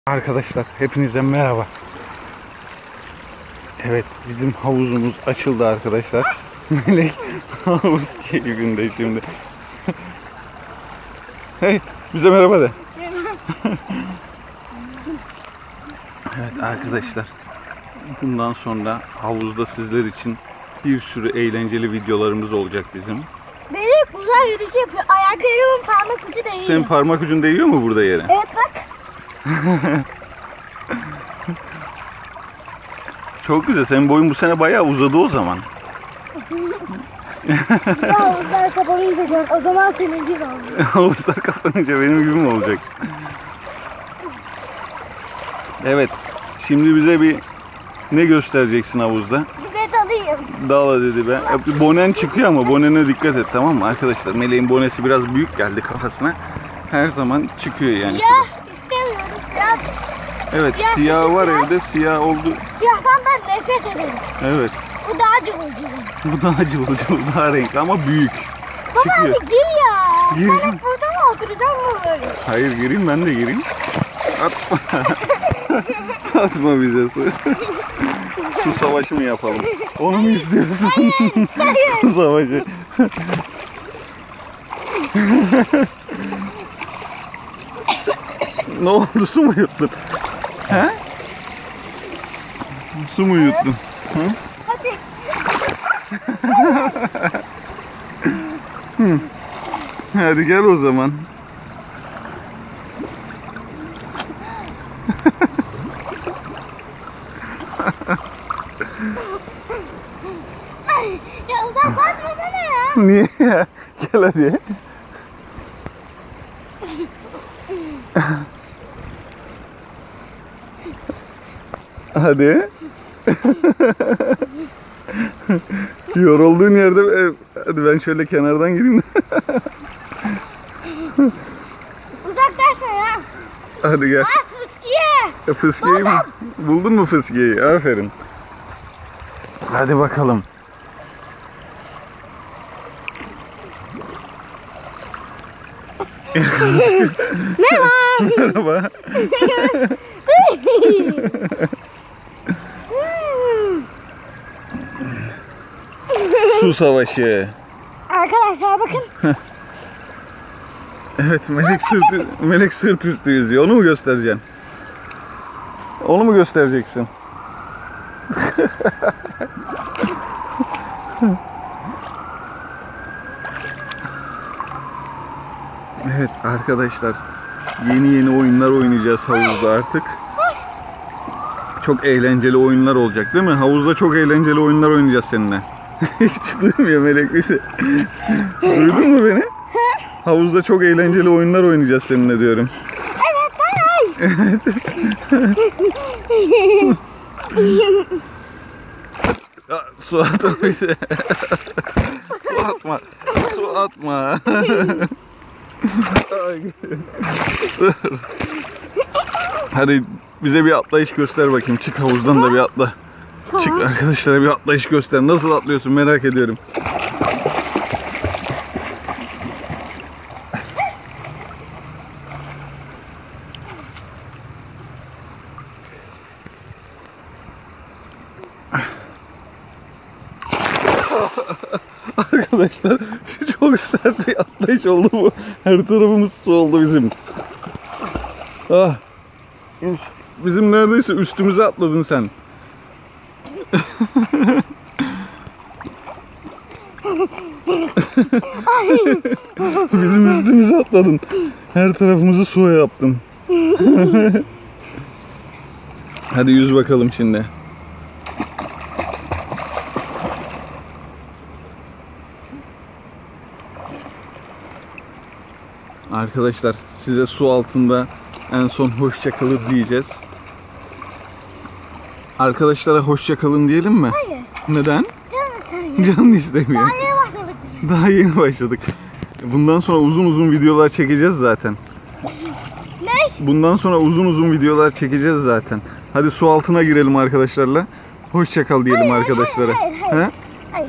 Arkadaşlar hepinize merhaba. Evet, bizim havuzumuz açıldı arkadaşlar. Melek havuz keyfinde şimdi. Hey, bize merhaba de. Evet arkadaşlar, bundan sonra havuzda sizler için bir sürü eğlenceli videolarımız olacak bizim. Melek güzel yürüyüş yapıyor. Ayaklarımın parmak ucu değiyor. Senin parmak ucun değiyor mu burada yere? Evet bak. Çok güzel. Senin boyun bu sene bayağı uzadı o zaman. Ya havuzlar kapanınca gör. O zaman senin gibi olacak. Havuzlar kapanınca benim gibi mi olacak? Evet. Şimdi bize bir ne göstereceksin havuzda? Bize dalayım. Dağla dedi be. Bonen çıkıyor ama bonene dikkat et, tamam mı arkadaşlar? Meleğin bonesi biraz büyük geldi kafasına. Her zaman çıkıyor yani. Ya istemiyorum. Siyah. Evet, Ya, siyah var siyah. evde, siyah oldu. Siyahtan ben nefret ederim. Evet. Bu daha cıvılcıvı. Bu daha cıvılcıvı, daha renkli ama büyük. Baba Çıkıyor. hadi gir ya. Gir. Sen hep burada mı oturacaksın mı böyle? Hayır, gireyim, ben de gireyim. Atma. Atma bize su. Su savaşı mı yapalım? Onu mu istiyorsun? Hayır. Su savaşı. Ne oldu, su mu yuttun? He? Su mu yuttun? Hı? Hadi. Hadi gel o zaman. Ya uzaklaşmasana ya. Niye ya? Gel hadi. Hadi. Yorulduğun yerde hadi ben şöyle kenardan gireyim de. Uzaklaşma ya. Hadi gel. Bas fıskiye. Fıskiyeyi mi? Buldun mu fıskiyeyi? Aferin. Hadi bakalım. Merhaba. Merhaba. Su savaşı. Arkadaşlar bakın. Evet, melek sırt üstü yüzüyor. Onu mu göstereceksin? Onu mu göstereceksin? Evet arkadaşlar, yeni oyunlar oynayacağız havuzda artık. Çok eğlenceli oyunlar olacak değil mi? Havuzda çok eğlenceli oyunlar oynayacağız seninle. Hiç duymuyor Melek bizi. Duydun mu beni? Havuzda çok eğlenceli oyunlar oynayacağız seninle diyorum. Evet hay. Ya, su atma bize. Su atma. Su atma. Dur. Hadi bize bir atlayış göster bakayım. Çık havuzdan da bir atla. Çık, arkadaşlara bir atlayış göster. Nasıl atlıyorsun merak ediyorum. Arkadaşlar çok sert bir atlayış oldu bu. Her tarafımız su oldu bizim. Ah. Bizim neredeyse üstümüze atladın sen. Bizim üstümüze atladın. Her tarafımızı suya yaptın. Hadi yüz bakalım şimdi. Arkadaşlar size su altında en son hoşça kalın diyeceğiz. Arkadaşlara hoşça kalın diyelim mi? Hayır. Neden? Canım Canın istemiyor. daha yeni başladık. Daha yeni başladık. Bundan sonra uzun videolar çekeceğiz zaten. Ne? Bundan sonra uzun videolar çekeceğiz zaten. Hadi su altına girelim arkadaşlarla. Hoşça kal diyelim Hayır, arkadaşlara. hayır. He? Hayır.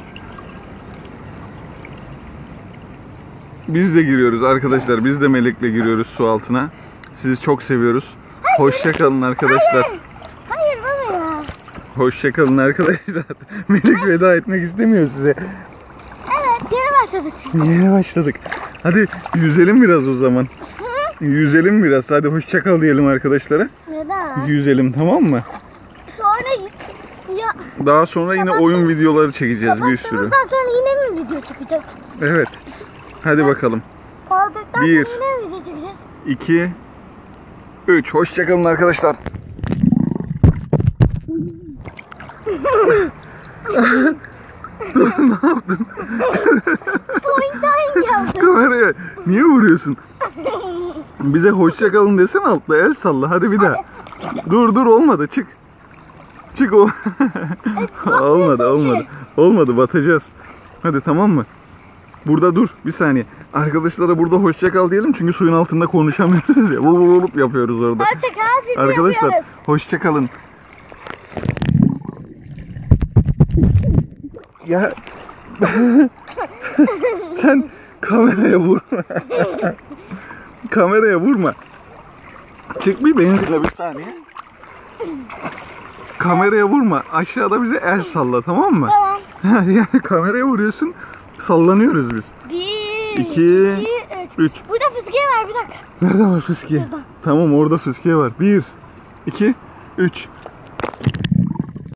Biz de giriyoruz arkadaşlar. Biz de Melek'le giriyoruz su altına. Sizi çok seviyoruz. Hoşça kalın arkadaşlar. Hayır baba ya. Hoşça kalın arkadaşlar. Melek veda etmek istemiyor size. Evet geri başladık. Yeni başladık. Hadi yüzelim biraz o zaman. Yüzelim biraz. Hadi hoşça kal diyelim arkadaşlara. Neden? Yüzelim, tamam mı? Sonra ya Daha sonra yine oyun videoları çekeceğiz bir sürü. kapattığımızdan sonra yine mi video çekeceğiz? Evet. Hadi bakalım. Kaldıktan Bir. sonra yine mi video çekeceğiz? 2 3 hoşça kalın arkadaşlar. Boing boing yaptım. Kameraya niye vuruyorsun? Bize hoşça kalın desene, altta el salla. Hadi bir daha. Dur olmadı, çık. Çık o. olmadı. Olmadı, batacağız. Hadi, tamam mı? Burada dur bir saniye. Arkadaşlara burada hoşça kal diyelim çünkü suyun altında konuşamıyoruz ya. Vup yapıyoruz orada. Hoşçakal. Arkadaşlar hoşça kalın. Ya sen kameraya vurma. Kameraya vurma. Çek bir, beni dinle bir saniye. Kameraya vurma. Aşağıda bize el salla, tamam mı? Tamam. Yani kameraya vuruyorsun. Sallanıyoruz biz. 1, 2, 3. Burada fıskiye var, bir dakika. Nerede var fıskiye? Şurada. Tamam, orada fıskiye var. 1, 2, 3.